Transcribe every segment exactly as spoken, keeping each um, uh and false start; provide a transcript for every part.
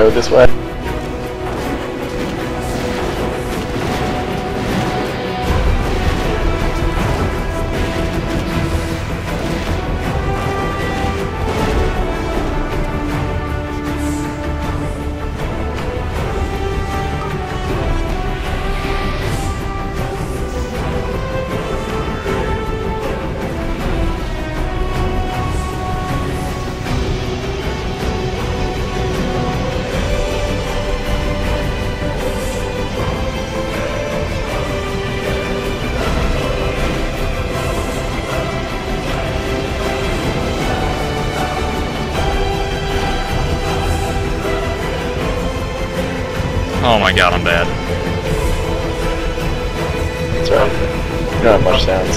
go this way. Oh my god, I'm bad. That's right. You don't have much sounds.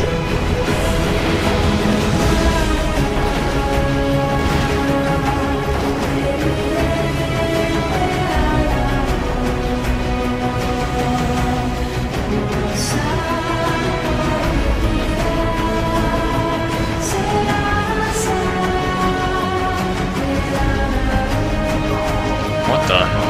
What the hell?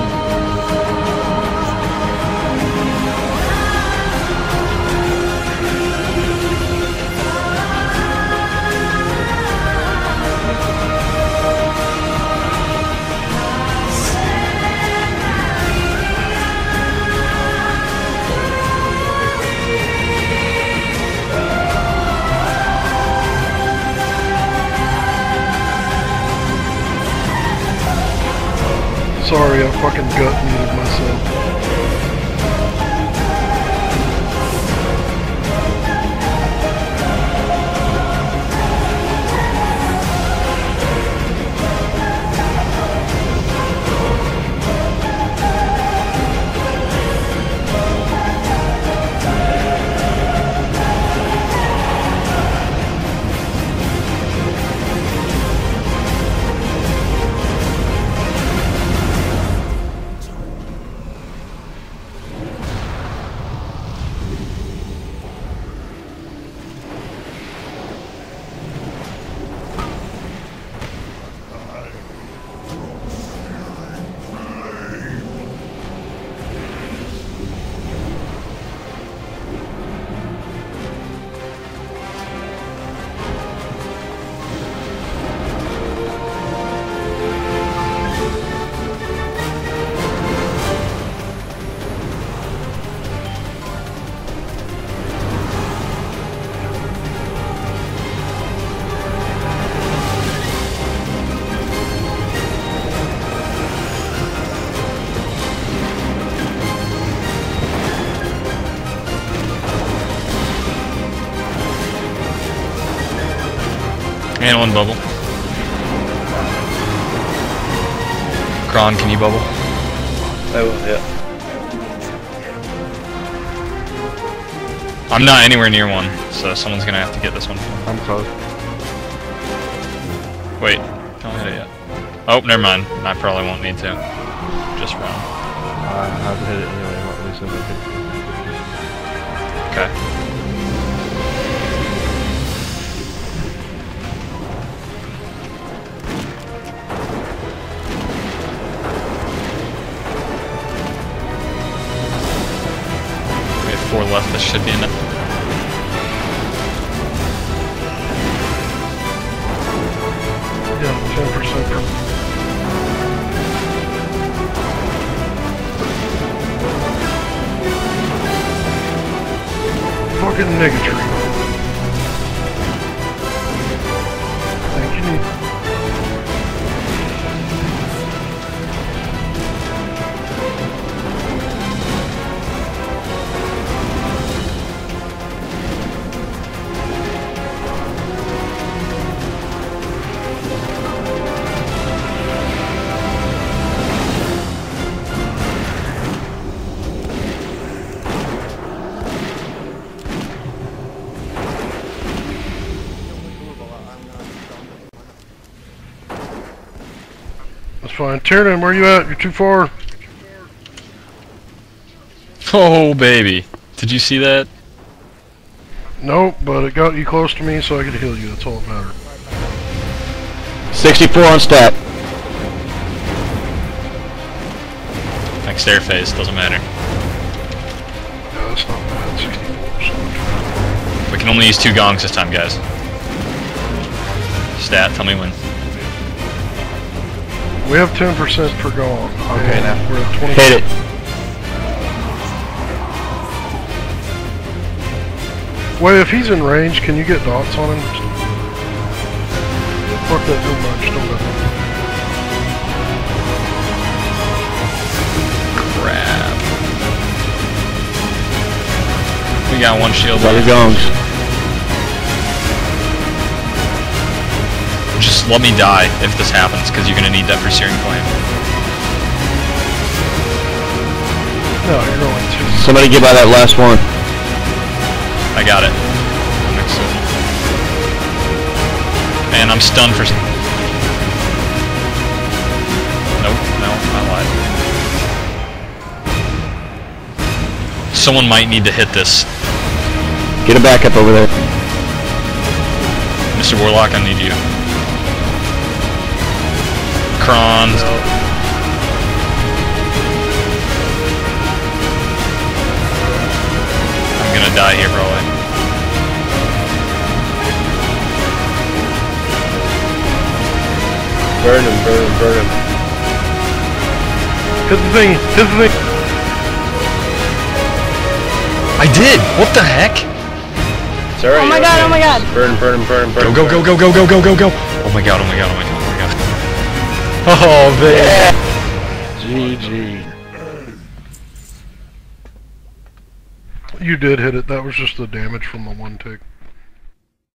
Sorry, I fucking gut muted myself. And one bubble. Kron, can you bubble? I will, yeah. I'm not anywhere near one, so someone's gonna have to get this one. I'm close. Wait, don't hit it yet. Oh, never mind. I probably won't need to. Just run. I have to hit it anyway, at least if I could. Okay. Four left, this should be enough. Yeah, ten percent. Fucking Negatree. Thank you. That's fine. Tiernan, where you at? You're too far. Oh, baby. Did you see that? Nope, but it got you close to me so I could heal you. That's all that mattered. sixty-four on stat. Like stair phase, doesn't matter. Yeah, that's not bad. sixty-four percent. We can only use two gongs this time, guys. Stat, tell me when. We have ten percent per gong. Okay, and now. we're at twenty. Hit it. Wait, if he's in range, can you get dots on him? Fuck that, never mind, just don't let him. Crap. We got one shield. Got the gongs. Just let me die if this happens, because you're gonna need that for Searing Flame. No, you're going to. Somebody get by that last one. I got it. I'm next to it. Man, I'm stunned for. Nope, no, I lied. Someone might need to hit this. Get a backup over there. Mister Warlock, I need you. Kron. I'm gonna die here, probably. Burn him, burn him, burn him. Hit the thing, hit the thing. I did! What the heck? It's alright. Oh my god, oh my god. Burn, burn him, burn him, burn him. Go, go, go, go, go, go, go, go! Oh my god, oh my god, oh my god, oh my god. Oh, man. G G. You did hit it, that was just the damage from the one tick.